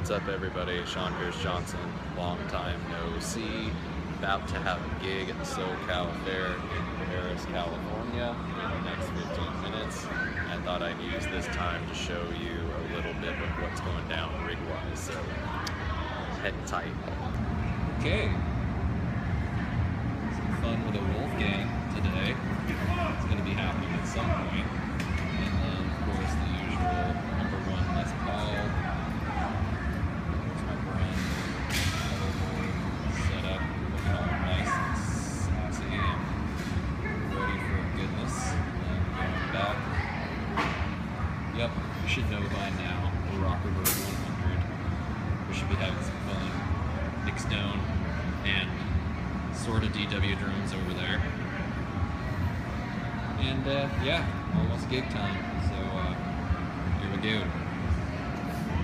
What's up, everybody? Sean Pierce Johnson, long time no see. About to have a gig at the SoCal Fair in Paris, California in the next 15 minutes. I thought I'd use this time to show you a little bit of what's going down rig-wise, so head tight. Okay, some fun with a wolf gang today. It's going to be happening at some point. And then, of course, the usual #1 Les Paul. There's my brand set up, looking all nice and sassy and ready for goodness. And then going back. Yep, you should know by now, the Rockerbird 100. We should be having some fun. Nick Stone and sort of DW drones over there. And yeah, almost gig time, so here we go.